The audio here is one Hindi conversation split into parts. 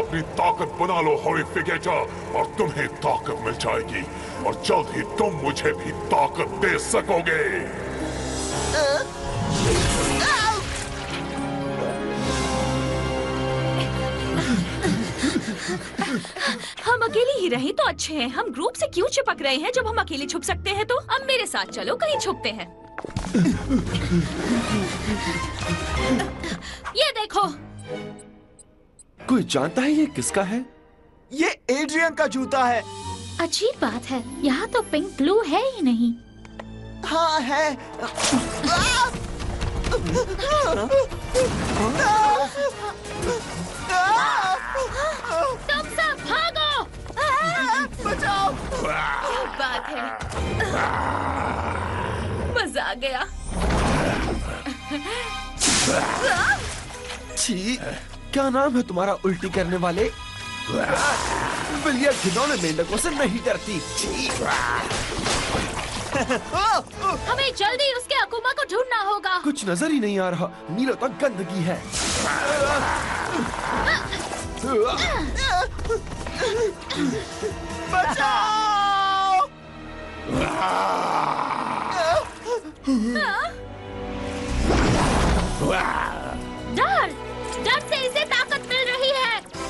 अपनी ताकत बना लो हॉरिफिकेटर और तुम्हें ताकत मिल जाएगी और जल्द ही तुम मुझे भी ताकत दे सकोगे। हम अकेले ही रहे तो अच्छे हैं। हम ग्रुप से क्यों चिपक रहे हैं जब हम अकेले छुप सकते हैं? तो अब मेरे साथ चलो, कहीं छुपते हैं। ये देखो। कोई जानता है ये किसका है? ये एड्रियन का जूता है। अजीब बात है, यहाँ तो पिंक ब्लू है ही नहीं। हाँ है। तुम सब भागो! बचाओ! क्या बात है, मजा आ गया। छी, क्या नाम है तुम्हारा उल्टी करने वाले? बिलिया घिनौने मेंढकों से नहीं डरती। छी। हमें जल्दी उसके अकुमा को ढूंढना होगा। कुछ नजर ही नहीं आ रहा, नीलों तक गंदगी है। बचाओ! डर से इसे ताकत मिल रही है।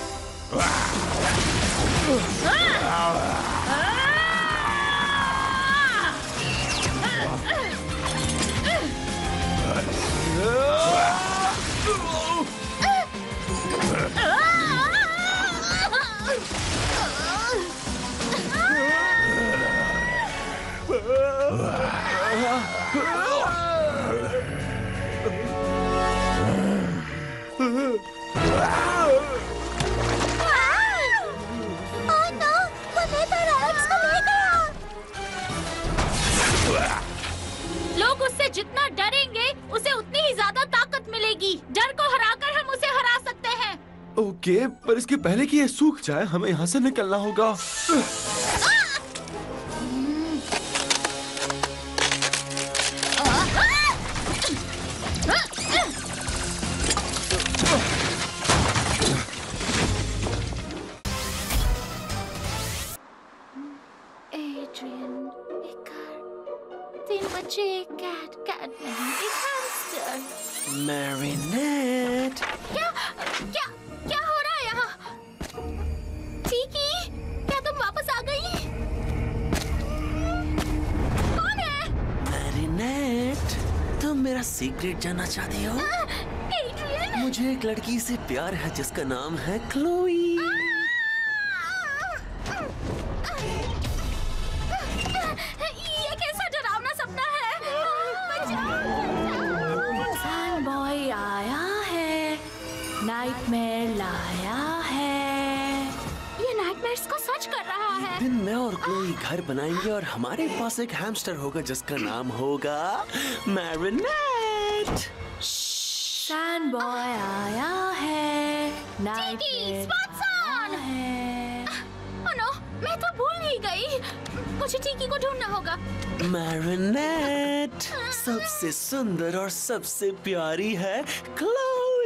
लोग उससे जितना डरेंगे उसे उतनी ही ज्यादा ताकत मिलेगी। डर को हराकर हम उसे हरा सकते हैं। ओके, पर इसके पहले कि ये सूख जाए हमें यहाँ से निकलना होगा। एड्रियन, एक कार, 3 बच्चे, एक कैट, कैट नहीं, एक हैमस्टर। मैरिनेट। क्या क्या क्या हो रहा है यहाँ? टीकी, क्या तुम वापस आ गई? कौन है? मैरिनेट, तुम मेरा सीक्रेट जानना चाहती हो? एड्रियन? मुझे एक लड़की से प्यार है जिसका नाम है क्लोई। ये कैसा डरावना सपना है? सन बॉय आया है, नाइटमेयर लाया है। ये नाइटमेयर्स को सच कर रहा है। दिन मैं और क्लोई घर बनाएंगे और हमारे पास एक हैमस्टर होगा जिसका नाम होगा मैरिनेट। सन बॉय आया है, नाइटमेयर आया है। ओह नो, मैं तो भूल ही गई। मुझे टीकी को ढूंढना होगा। मैरिनेट, सबसे सुंदर और सबसे प्यारी है क्लोई।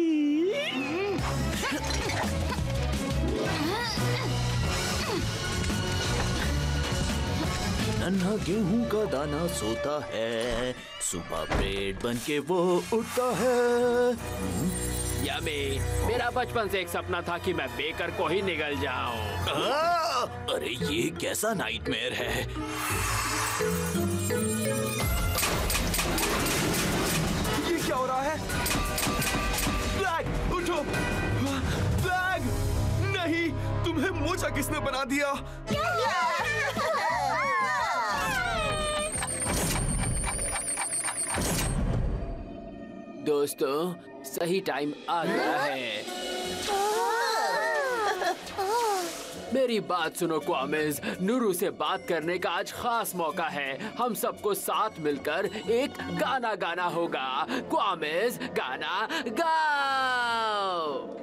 नन्हा गेहूं का दाना सोता है, सुबह ब्रेड बन के वो उठता है। यम्मी, मेरा बचपन से एक सपना था कि मैं बेकर को ही निगल जाऊं। अरे ये कैसा नाइटमेयर है? ये क्या हो रहा है? फ्लैग, उठो! फ्लैग! नहीं, तुम्हें मोचा किसने बना दिया? दोस्तों, सही टाइम आ गया है। मेरी बात सुनो क्वामिज, नुरू से बात करने का आज खास मौका है। हम सबको साथ मिलकर एक गाना गाना होगा। क्वामिज, गाना गाओ।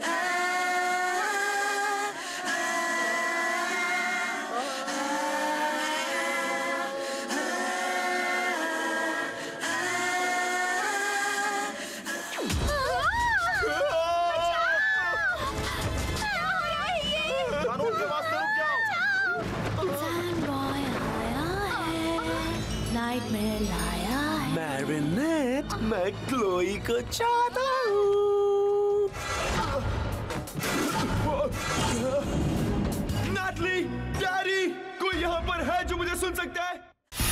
सैंड बॉय आया है, नाइटमेयर लाया है। मैरिनेट, मैं क्लोई को चाहता हूँ। नैटली, डैडी, कोई यहाँ पर है जो मुझे सुन सकता है?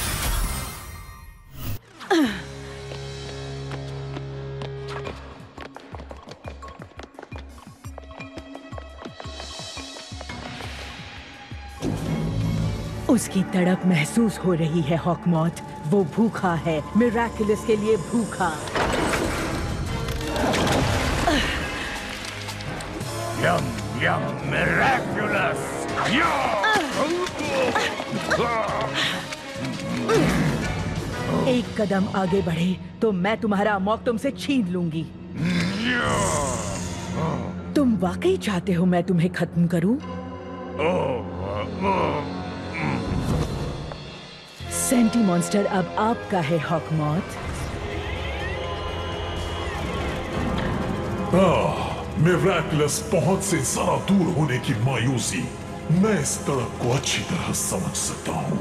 उसकी तड़प महसूस हो रही है हॉकमॉथ। वो भूखा है, मिराकुलस के लिए भूखा। Yum yum miraculous. एक कदम आगे बढ़े तो मैं तुम्हारा अमोक तुमसे छीन लूंगी। तुम वाकई चाहते हो मैं तुम्हें खत्म करूं? सेंटी मॉन्स्टर अब आपका है हॉकमॉथ। मिराकुलस पहुंच से जरा दूर होने की मायूसी मैं इस तड़प को अच्छी तरह समझ सकता हूं।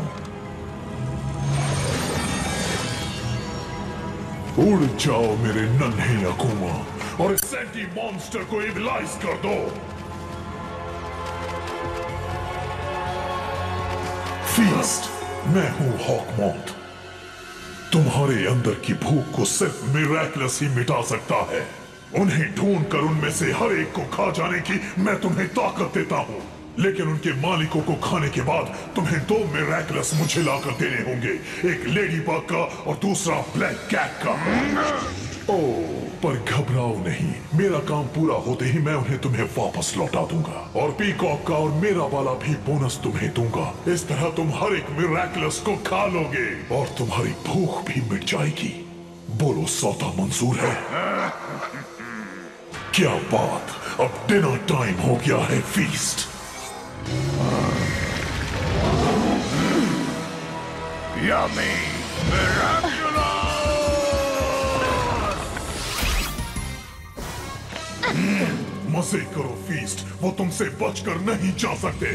उड़ जाओ मेरे नन्हे अकूमा और इस सेंटी मॉन्स्टर को इविलाइज कर दो। फीस्ट, मैं हूं हॉकमॉथ। तुम्हारे अंदर की भूख को सिर्फ मिराकुलस ही मिटा सकता है। उन्हें ढूंढकर उनमें से हर एक को खा जाने की मैं तुम्हें ताकत देता हूं, लेकिन उनके मालिकों को खाने के बाद तुम्हें 2 मिराकुलस मुझे लाकर देने होंगे, एक लेडी बग का और दूसरा ब्लैक कैट का। ओह, पर घबराओ नहीं, मेरा काम पूरा होते ही मैं उन्हें तुम्हें वापस लौटा दूंगा और पीकॉक का और मेरा वाला भी बोनस तुम्हें दूंगा। इस तरह तुम हर एक मिराकुलस को खा लोगे और तुम्हारी भूख भी मिट जाएगी। बोलो, सौदा मंजूर है? क्या बात, अब डिनर टाइम हो गया है फीस्ट। Yummy! Miraculous! मजे करो फीस्ट, वो तुमसे बचकर नहीं जा सकते।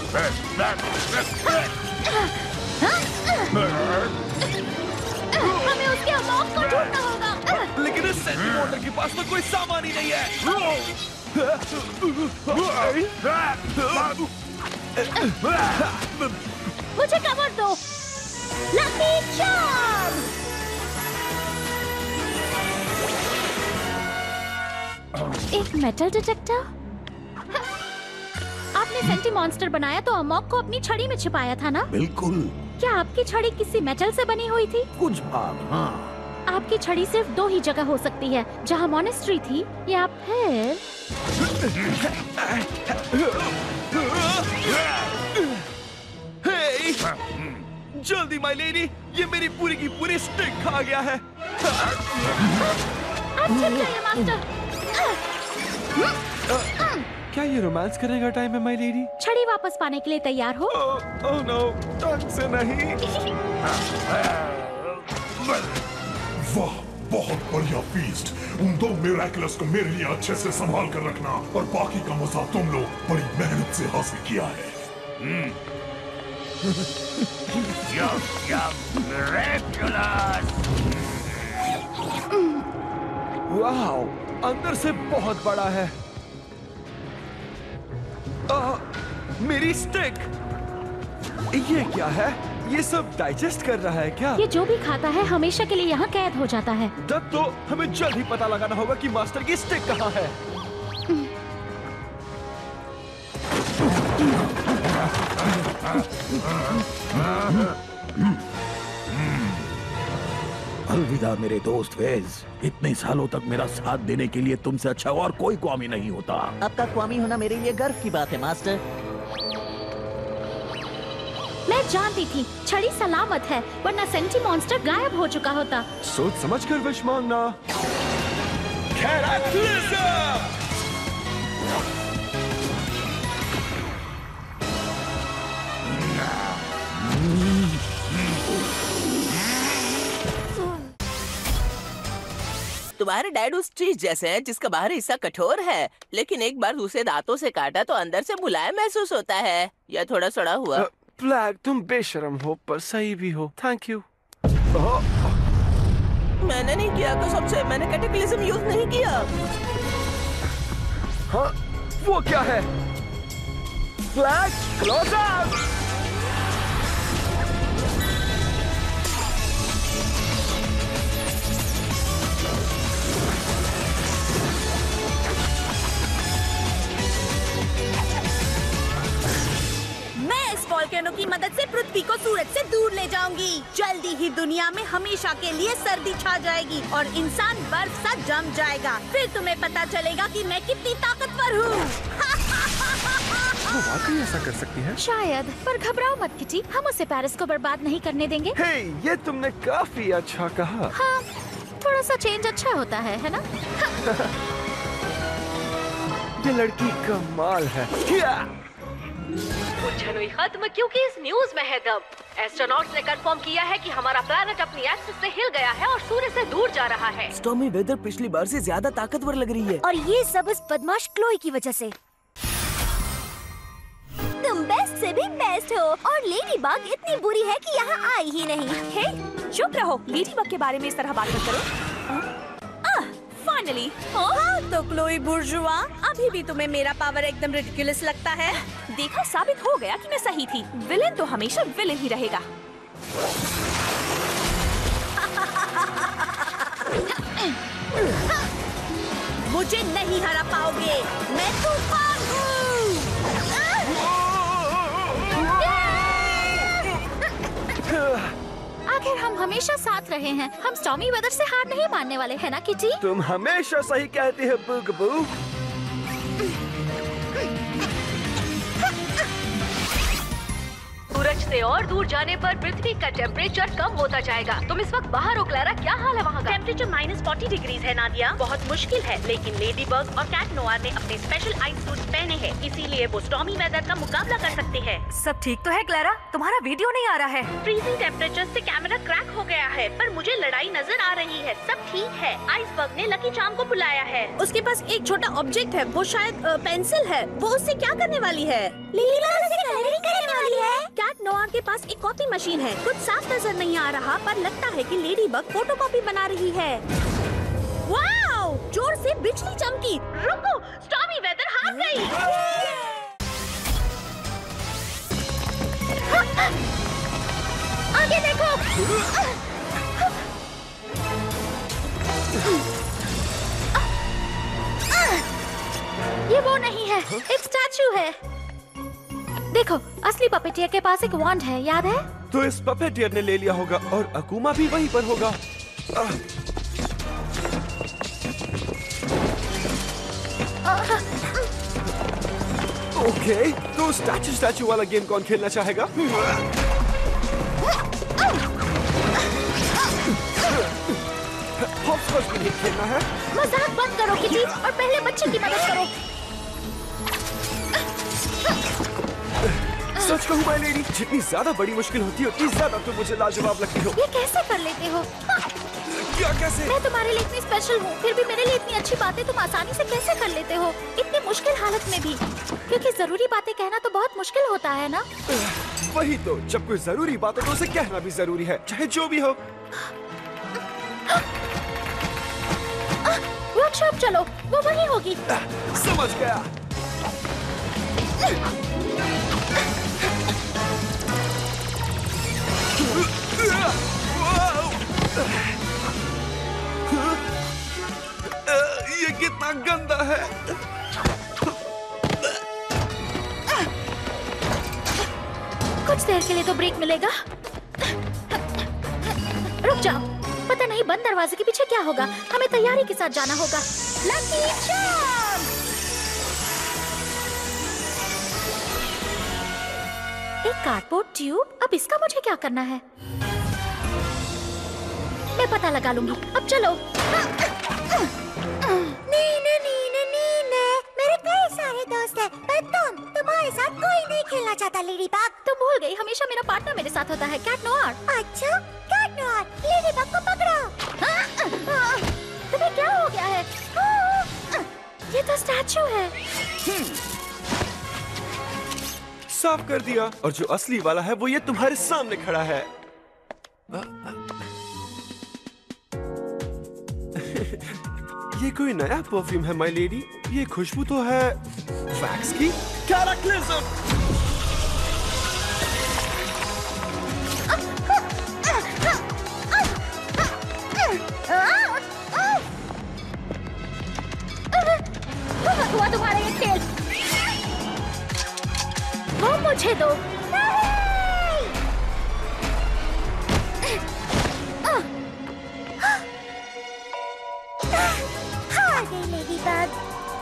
हमें उसके अमोक को ढूंढना होगा। लेकिन इस सेंटी मॉन्स्टर के पास तो कोई सामान ही नहीं है। मुझे कवर दो। Lucky charm. एक मेटल डिटेक्टर? आपने सेंटी मॉन्स्टर बनाया तो अमोक को अपनी छड़ी में छिपाया था ना? बिल्कुल। क्या आपकी छड़ी किसी मेटल से बनी हुई थी? कुछ भाग, हाँ। आपकी छड़ी सिर्फ 2 ही जगह हो सकती है, जहाँ मॉनेस्ट्री थी या फिर हे! जल्दी माय लेडी, ये मेरी पूरी की पूरी स्टिक खा गया है। आप छिप जाइए मास्टर। क्या ये रोमांस करने का टाइम है माय लेडी? छड़ी वापस पाने के लिए तैयार हो? ओह नो, ढंग से नहीं। वाह, बहुत बढ़िया फीस्ट। उन 2 मिराकुलस को मेरे लिए अच्छे से संभाल कर रखना और बाकी का मजा तुम लोग बड़ी मेहनत से हासिल किया है। वाओ, अंदर से बहुत बड़ा है। मेरी स्टिक, ये क्या है? ये सब डाइजेस्ट कर रहा है क्या? ये जो भी खाता है हमेशा के लिए यहाँ कैद हो जाता है। तब तो हमें जल्द ही पता लगाना होगा कि मास्टर की स्टिक कहाँ है। अलविदा मेरे दोस्त वेज। इतने सालों तक मेरा साथ देने के लिए तुमसे अच्छा और कोई क्वामी नहीं होता। आपका क्वामी होना मेरे लिए गर्व की बात है मास्टर। मैं जानती थी छड़ी सलामत है, वरना सेंटी मॉन्स्टर गायब हो चुका होता। सोच समझ कर विश मांगना। कैटक्लिज्म! तुम्हारे डैड उस चीज जैसे हैं जिसका बाहरी हिस्सा कठोर है, लेकिन एक बार उसे दांतों से काटा तो अंदर से मुलायम महसूस होता है। या थोड़ा सड़ा हुआ। फ्लैग, तुम बेशर्म हो पर सही भी हो। Thank you. मैंने नहीं किया कसम से, मैंने कैटेक्लिज्म यूज नहीं किया। हाँ, वो क्या है? Flag, close up! मैं इस वॉल्केनो की मदद से पृथ्वी को सूरज से दूर ले जाऊंगी। जल्दी ही दुनिया में हमेशा के लिए सर्दी छा जाएगी और इंसान बर्फ सा जम जाएगा। फिर तुम्हें पता चलेगा कि मैं कितनी ताकतवर हूँ। वो वाकई ऐसा कर सकती है? शायद, पर घबराओ मत किटी, हम उसे पेरिस को बर्बाद नहीं करने देंगे। हे, ये तुमने काफी अच्छा कहा। हाँ, थोड़ा सा चेंज अच्छा होता है ना? ये लड़की कमाल है। उलझन खत्म क्योंकि इस न्यूज में है दम। एस्ट्रोनॉट्स ने कंफर्म किया है कि हमारा प्लैनेट अपनी एक्सिस से हिल गया है और सूर्य से दूर जा रहा है। स्टॉर्मी वेदर पिछली बार से ज्यादा ताकतवर लग रही है। और ये सब इस बदमाश क्लोई की वजह से। तुम बेस्ट से भी बेस्ट हो और लेडी बग इतनी बुरी है कि यहाँ आई ही नहीं। हे, चुप रहो। लेडी बग के बारे में इस तरह बात मत करो। फाइनली। हाँ तो क्लोई बुर्जुआ, अभी भी तुम्हें मेरा पावर एकदम रिडिकुलस लगता है? देखा, साबित हो गया कि मैं सही थी। विलेन तो हमेशा विलेन ही रहेगा। मुझे नहीं हरा पाओगे, मैं तूफान हूँ। आखिर हम हमेशा साथ रहे हैं। हम स्टॉर्मी वेदर से हार नहीं मानने वाले हैं ना किटी? तुम हमेशा सही कहती है बुगबू। सूरज से और दूर जाने पर पृथ्वी का टेम्परेचर कम होता जाएगा। तुम इस वक्त बाहर हो क्लारा, क्या हाल है वहाँ का? टेम्परेचर -40 डिग्रीज है नादिया। बहुत मुश्किल है, लेकिन लेडी बग और कैट नोआर ने अपने स्पेशल आइस सूट पहने हैं, इसीलिए वो स्टॉर्मी वेदर का मुकाबला कर सकते हैं। सब ठीक तो है क्लारा? तुम्हारा वीडियो नहीं आ रहा है। फ्रीजिंग टेम्परेचर से कैमरा क्रैक हो गया है, पर मुझे लड़ाई नजर आ रही है। सब ठीक है। आइस बग ने लकी चार्म को बुलाया है। उसके पास एक छोटा ऑब्जेक्ट है, वो शायद पेंसिल है। वो उससे क्या करने वाली है? करने वाली है। कैट नोआर के पास एक कॉपी मशीन है। कुछ साफ नजर नहीं आ रहा, पर लगता है कि लेडी बग फोटोकॉपी बना रही है। वाओ! जोर से बिजली चमकी। रुको, स्टॉर्मी वेदर हार गई। आगे देखो। ये वो नहीं है, एक स्टैचू है। देखो, असली पपेटियर के पास एक वॉन्ड है, याद है? तो इस पपेटियर ने ले लिया होगा और अकुमा भी वहीं पर होगा। ओके, तो स्टैचू वाला गेम कौन खेलना चाहेगा? हॉपस्कॉच भी नहीं खेलना है? मजाक बंद करो किटी और पहले बच्चे की मदद करो। सच कहूँ माय लेडी, जितनी ज्यादा बड़ी मुश्किल होती है उतनी ज्यादा तुम मुझे लाजवाब लगती हो। ये कैसे कर लेते हो? क्या कैसे? मैं तुम्हारे लिए इतनी स्पेशल हूँ, फिर भी मेरे लिए इतनी अच्छी बातें तुम आसानी से कैसे कर लेते हो, इतनी मुश्किल हालत में भी? क्योंकि जरूरी बातें कहना तो बहुत मुश्किल होता है ना? वही तो, जब कोई जरूरी बात हो तो उसे कहना भी जरूरी है, चाहे जो भी हो। वर्कशॉप चलो, वो वहीं होगी। समझ गया। ये कितना गंदा है। कुछ देर के लिए तो ब्रेक मिलेगा। रुक जाओ, पता नहीं बंद दरवाजे के पीछे क्या होगा। हमें तैयारी के साथ जाना होगा। Lucky charm! एक कार्डबोर्ड ट्यूब, अब इसका मुझे क्या करना है? मैं पता लगा लूंगी। अब चलो। नीने नीने नीने, मेरे कई सारे दोस्त हैं, पर तुम्हारे साथ कोई नहीं खेलना चाहता लेडी बग। तुम भूल गई, हमेशा मेरा पार्टनर मेरे साथ होता है, कैट नोआर। अच्छा, कैट नोआर, लेडी बग को पकड़ो। तुम्हें क्या हो गया है? ये तो स्टैचू है। साफ कर दिया, और जो असली वाला है वो ये तुम्हारे सामने खड़ा है। ये कोई नया परफ्यूम है माय लेडी? ये खुशबू तो है वैक्स की। कैटाक्लिज्म! हुआ तुम्हारा ये तेल। वो मुझे दो। हार गई लेडीबग।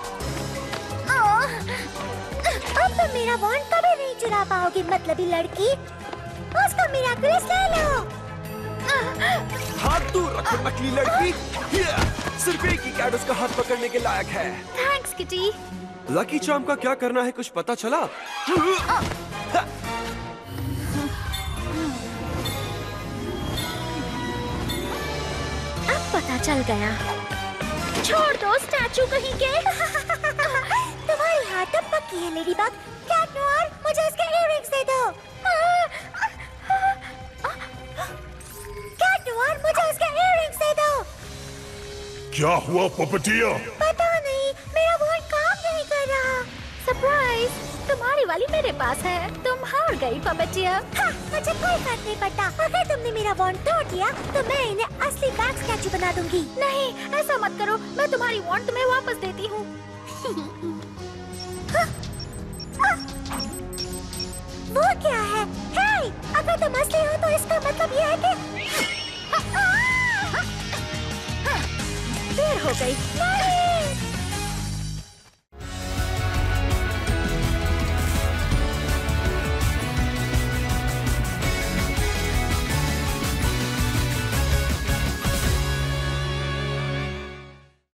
अब तुम मेरा वॉन्ड कभी नहीं चुरा पाओगी मतलबी लड़की। उसको मिराकुलस ले लो। हाथ दूर रखो नकली लड़की। सिर्फ एक ही कैट उसका हाथ पकड़ने के लायक है। Thanks kitty. लकी चार्म का क्या करना है कुछ पता चला? अब पता चल गया। छोड़ दो स्टैचू कहीं के। तुम्हारी हाथ अब पक्की है लेडीबग। कैट नोयर, मुझे इसके इयररिंग्स दे दो। कैट नोयर, मुझे इसके इयररिंग्स दे दो। क्या हुआ पपटिया? पता नहीं, मेरा वॉन्ड काम नहीं कर रहा। सरप्राइज, तुम्हारी वाली मेरे पास है। तुम हार गई पपटिया। हाँ, मुझे कोई फर्क नहीं पड़ता। अगर तुमने मेरा वॉन्ड तोड़ दिया तो मैं इन्हें असली वैक्स स्टैचू बना दूंगी। नहीं, ऐसा मत करो। मैं तुम्हारी वॉन्ड तुम्हें वापस देती हूँ। वो क्या है? हे, अगर तुम असली हो तो इसका मतलब ये है कि देर हो गई।